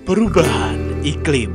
Perubahan iklim.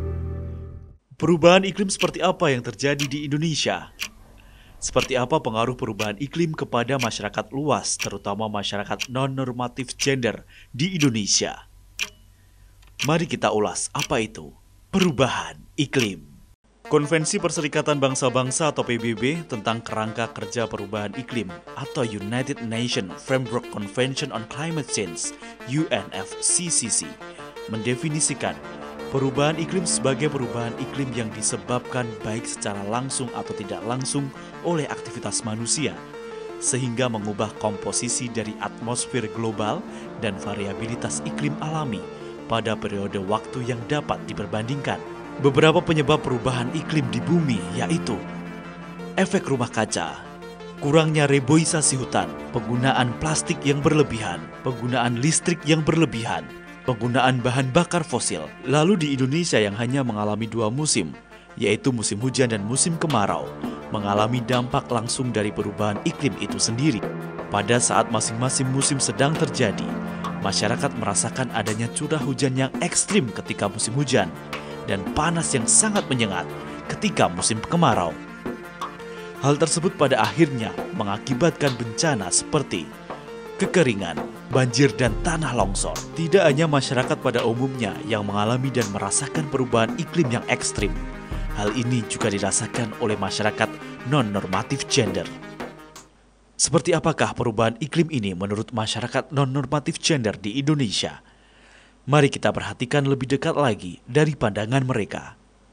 Perubahan iklim seperti apa yang terjadi di Indonesia? Seperti apa pengaruh perubahan iklim kepada masyarakat luas, terutama masyarakat non-normatif gender di Indonesia? Mari kita ulas apa itu perubahan iklim. Konvensi Perserikatan Bangsa-Bangsa atau PBB tentang kerangka kerja perubahan iklim atau United Nations Framework Convention on Climate Change (UNFCCC) mendefinisikan perubahan iklim sebagai perubahan iklim yang disebabkan baik secara langsung atau tidak langsung oleh aktivitas manusia, sehingga mengubah komposisi dari atmosfer global dan variabilitas iklim alami pada periode waktu yang dapat diperbandingkan. Beberapa penyebab perubahan iklim di bumi yaitu efek rumah kaca, kurangnya reboisasi hutan, penggunaan plastik yang berlebihan, penggunaan listrik yang berlebihan, penggunaan bahan bakar fosil. Lalu di Indonesia yang hanya mengalami 2 musim, yaitu musim hujan dan musim kemarau, mengalami dampak langsung dari perubahan iklim itu sendiri. Pada saat masing-masing musim sedang terjadi, masyarakat merasakan adanya curah hujan yang ekstrim ketika musim hujan dan panas yang sangat menyengat ketika musim kemarau. Hal tersebut pada akhirnya mengakibatkan bencana seperti kekeringan, banjir, dan tanah longsor. Tidak hanya masyarakat pada umumnya yang mengalami dan merasakan perubahan iklim yang ekstrim. Hal ini juga dirasakan oleh masyarakat non-normatif gender. Seperti apakah perubahan iklim ini menurut masyarakat non-normatif gender di Indonesia? Mari kita perhatikan lebih dekat lagi dari pandangan mereka.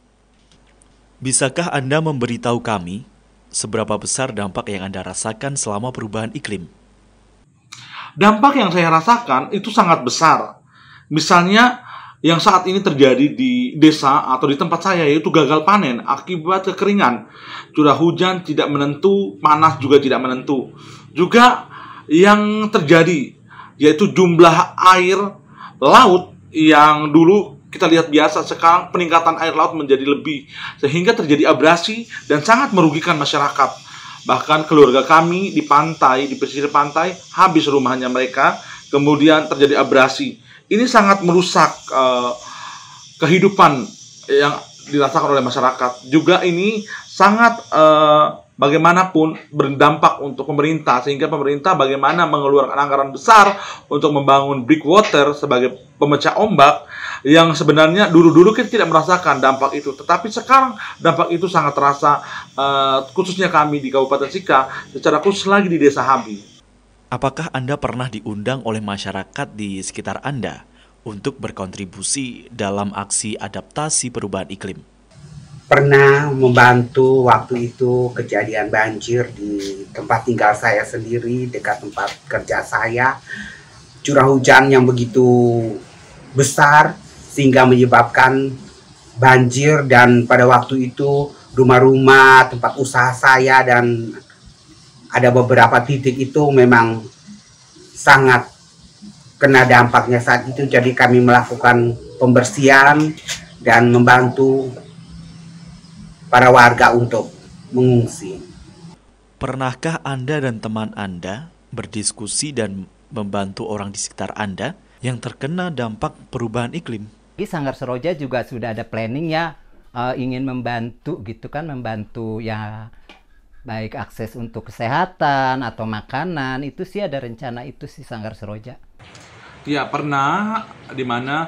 Bisakah Anda memberitahu kami seberapa besar dampak yang Anda rasakan selama perubahan iklim? Dampak yang saya rasakan itu sangat besar. Misalnya yang saat ini terjadi di desa atau di tempat saya, yaitu gagal panen akibat kekeringan. Curah hujan tidak menentu, panas juga tidak menentu. Juga yang terjadi yaitu jumlah air laut yang dulu kita lihat biasa, sekarang peningkatan air laut menjadi lebih, sehingga terjadi abrasi dan sangat merugikan masyarakat. Bahkan keluarga kami di pantai, di pesisir pantai, habis rumahnya mereka, kemudian terjadi abrasi. Ini sangat merusak kehidupan yang dirasakan oleh masyarakat. Juga ini sangat bagaimanapun berdampak untuk pemerintah, sehingga pemerintah bagaimana mengeluarkan anggaran besar untuk membangun breakwater sebagai pemecah ombak, yang sebenarnya dulu-dulu kita tidak merasakan dampak itu, tetapi sekarang dampak itu sangat terasa, khususnya kami di Kabupaten Sika, secara khusus lagi di Desa Habi. Apakah Anda pernah diundang oleh masyarakat di sekitar Anda untuk berkontribusi dalam aksi adaptasi perubahan iklim? Pernah membantu waktu itu kejadian banjir di tempat tinggal saya sendiri, dekat tempat kerja saya. Curah hujan yang begitu besar sehingga menyebabkan banjir, dan pada waktu itu rumah-rumah, tempat usaha saya, dan ada beberapa titik itu memang sangat kena dampaknya saat itu. Jadi kami melakukan pembersihan dan membantu para warga untuk mengungsi. Pernahkah Anda dan teman Anda berdiskusi dan membantu orang di sekitar Anda yang terkena dampak perubahan iklim? Di Sanggar Seroja juga sudah ada planning ya, ingin membantu gitu kan, membantu ya baik akses untuk kesehatan atau makanan, itu sih ada rencana itu sih Sanggar Seroja. Ya, pernah, di mana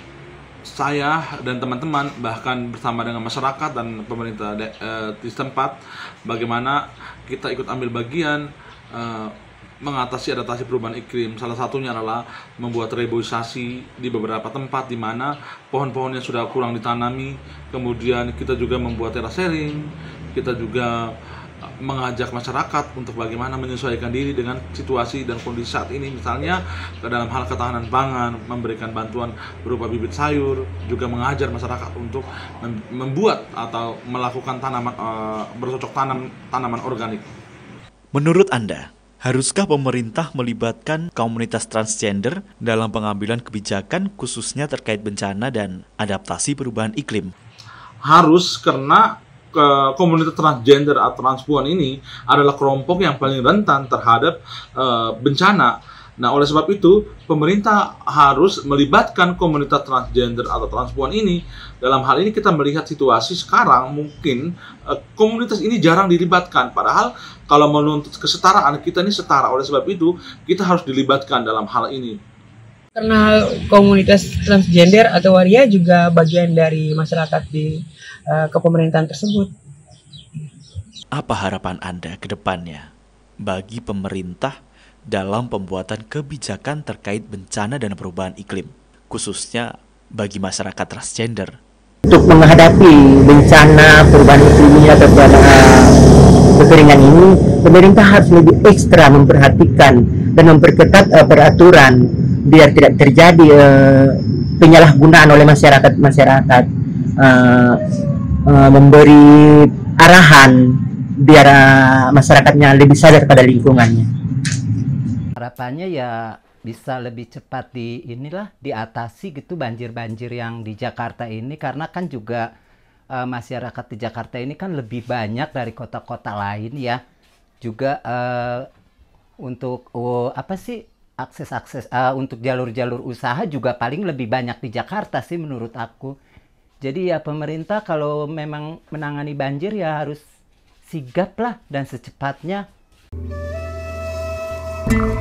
saya dan teman-teman bahkan bersama dengan masyarakat dan pemerintah di setempat, bagaimana kita ikut ambil bagian mengatasi adaptasi perubahan iklim. Salah satunya adalah membuat reboisasi di beberapa tempat di mana pohon-pohonnya sudah kurang ditanami. Kemudian kita juga membuat terasering. Kita juga mengajak masyarakat untuk bagaimana menyesuaikan diri dengan situasi dan kondisi saat ini. Misalnya dalam hal ketahanan pangan, memberikan bantuan berupa bibit sayur, juga mengajar masyarakat untuk membuat atau melakukan bercocok tanam tanaman organik. Menurut Anda, haruskah pemerintah melibatkan komunitas transgender dalam pengambilan kebijakan khususnya terkait bencana dan adaptasi perubahan iklim? Harus, karena komunitas transgender atau transpuan ini adalah kelompok yang paling rentan terhadap bencana. Nah, oleh sebab itu, pemerintah harus melibatkan komunitas transgender atau transpuan ini. Dalam hal ini kita melihat situasi sekarang, mungkin komunitas ini jarang dilibatkan. Padahal kalau menuntut kesetaraan, kita ini setara. Oleh sebab itu, kita harus dilibatkan dalam hal ini. Karena komunitas transgender atau waria juga bagian dari masyarakat di kepemerintahan tersebut. Apa harapan Anda ke depannya bagi pemerintah dalam pembuatan kebijakan terkait bencana dan perubahan iklim, khususnya bagi masyarakat transgender? Untuk menghadapi bencana perubahan iklim ini atau kekeringan ini, pemerintah harus lebih ekstra memperhatikan dan memperketat peraturan biar tidak terjadi penyalahgunaan oleh masyarakat, memberi arahan biar masyarakatnya lebih sadar pada lingkungannya. Harapannya ya bisa lebih cepat diatasi gitu banjir-banjir yang di Jakarta ini, karena kan juga masyarakat di Jakarta ini kan lebih banyak dari kota-kota lain ya. Juga untuk akses untuk jalur-jalur usaha juga paling lebih banyak di Jakarta sih menurut aku. Jadi ya pemerintah kalau memang menangani banjir ya harus sigap lah dan secepatnya.